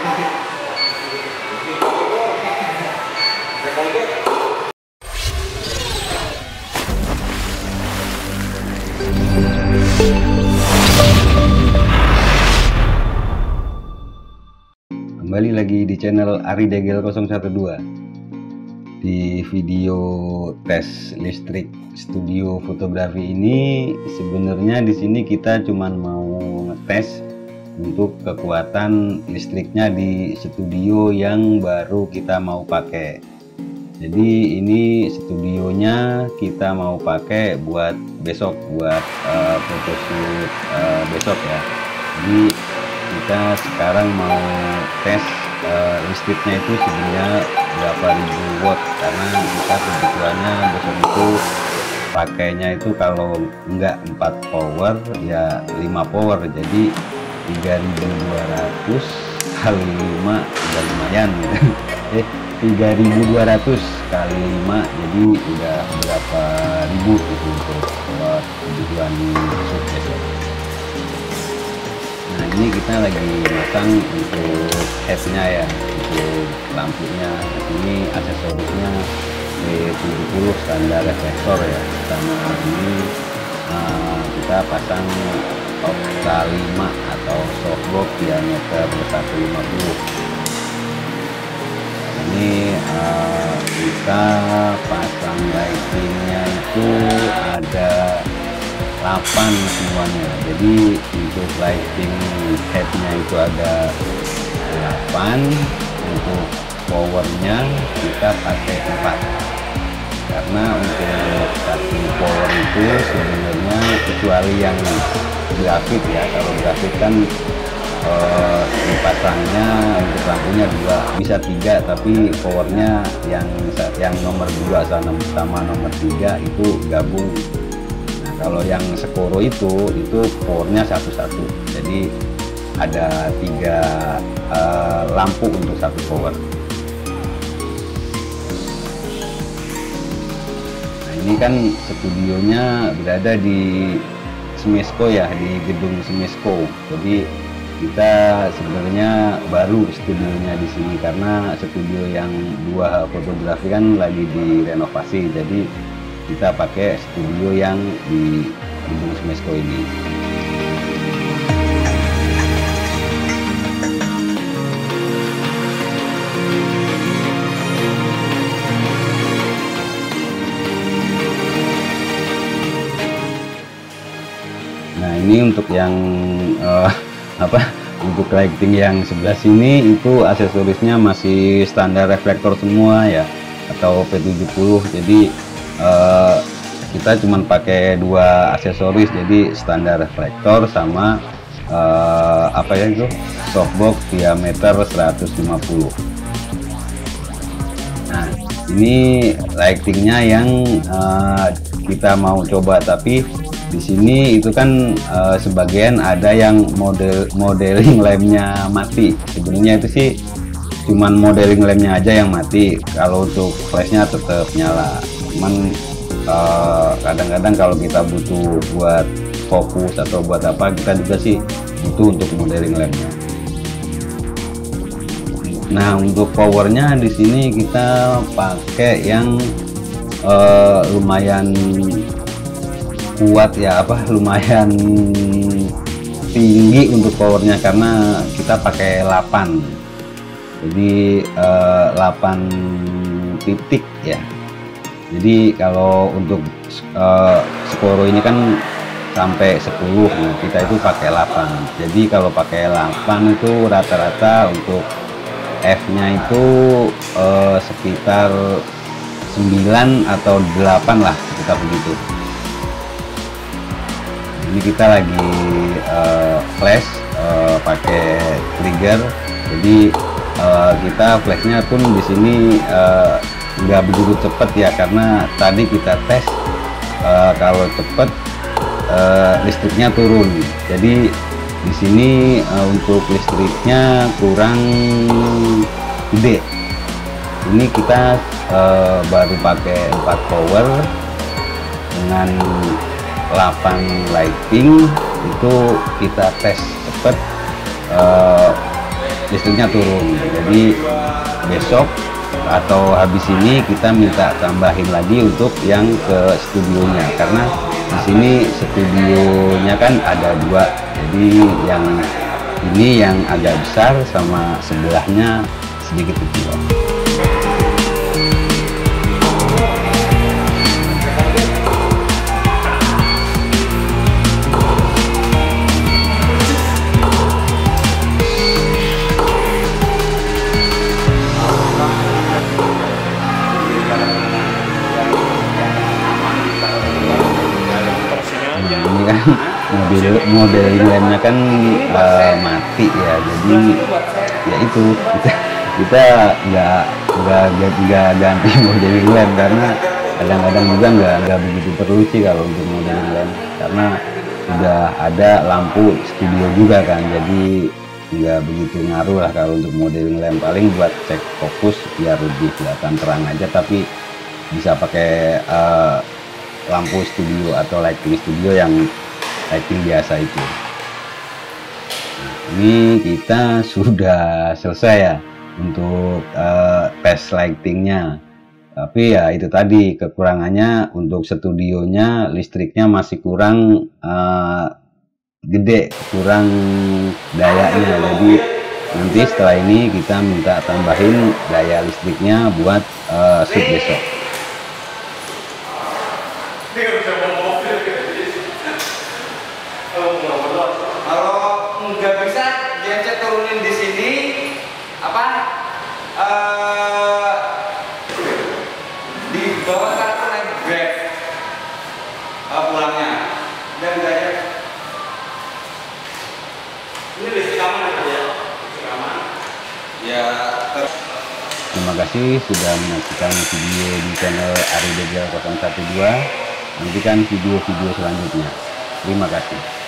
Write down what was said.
Kembali lagi di channel Ari Degel 012. Di video tes listrik studio fotografi ini sebenarnya di sini kita cuman mau ngetes untuk kekuatan listriknya di studio yang baru kita mau pakai. Jadi ini studionya kita mau pakai buat besok, buat photoshoot besok ya. Jadi kita sekarang mau tes listriknya itu sebenarnya berapa ribu watt, karena kita kebutuhannya besok itu pakainya itu kalau enggak 4 power ya 5 power, jadi 3200 kali 5 udah lumayan gitu. 3200 kali 5 jadi udah berapa ribu gitu untuk kebutuhan shoot besok. Nah ini kita lagi pasang untuk headnya ya, untuk lampunya. Ini aksesorisnya W70 standar reflektor ya. Sama ini kita pasang Okta 5 atau softbox diameter 150. Ini kita pasang lightingnya itu ada 8 semuanya. Jadi untuk lighting headnya itu ada 8, untuk powernya kita pakai 4, karena untuk satu power itu sebenarnya kecuali yang grafit ya, kalau grafit kan dipasangnya untuk lampunya 2 bisa 3, tapi powernya yang nomor 2 sama nomor 3 itu gabung. Kalau yang Skoro itu powernya satu-satu, jadi ada 3 lampu untuk satu power. Nah ini kan studionya berada di Smesco ya, di gedung Smesco. Jadi kita sebenarnya baru studionya di sini, karena studio yang 2 fotografi kan lagi direnovasi, jadi kita pakai studio yang di gedung Smesco ini. Nah ini untuk yang untuk lighting yang sebelah sini itu aksesorisnya masih standar reflektor semua ya, atau P70. Jadi kita cuma pakai 2 aksesoris, jadi standar reflektor sama softbox diameter 150. Nah ini lightingnya yang kita mau coba, tapi di sini itu kan sebagian ada yang modeling lemnya mati. Sebenarnya itu sih cuman modeling lemnya aja yang mati, kalau untuk flashnya tetap nyala. Cuman kadang-kadang kalau kita butuh buat fokus atau buat apa, kita juga sih butuh untuk modeling lemnya. Nah untuk powernya di sini kita pakai yang lumayan kuat ya, lumayan tinggi untuk powernya, karena kita pakai 8, jadi 8 titik ya. Jadi kalau untuk Skoro ini kan sampai 10, nah kita itu pakai 8. Jadi kalau pakai 8 itu rata-rata untuk F-nya itu sekitar 9 atau 8 lah, sekitar begitu. Ini kita lagi flash pakai trigger, jadi kita flashnya pun di sini nggak begitu cepet ya, karena tadi kita tes kalau cepet listriknya turun. Jadi di sini untuk listriknya kurang gede. Ini kita baru pakai 4 power dengan 8 lighting, itu kita tes cepet listriknya turun. Jadi besok atau habis ini kita minta tambahin lagi untuk yang ke studionya, karena di sini studionya kan ada dua, jadi yang ini yang agak besar sama sebelahnya sedikit kecil. Ini kan modeling lemnya kan mati ya, jadi ya itu kita nggak ganti modeling lem, karena kadang-kadang juga nggak begitu perlu sih kalau untuk modeling lem, karena udah ada lampu studio juga kan, jadi nggak begitu ngaruh lah kalau untuk modeling lem. Paling buat cek fokus biar lebih kelihatan terang aja, tapi bisa pakai lampu studio atau lighting studio yang lighting biasa itu. Nah, ini kita sudah selesai ya untuk tes lightingnya, tapi ya itu tadi kekurangannya untuk studionya, listriknya masih kurang gede, kurang dayanya. Jadi nanti setelah ini kita minta tambahin daya listriknya buat shoot besok. Kalau nggak bisa genset turunin di sini apa di bawah kartu naik grab pulangnya dan gaya ini listrik aman ya, listrik aman ya. Terima kasih sudah menyaksikan video di channel Ari Degel 012. Nantikan video-video selanjutnya. Terima kasih.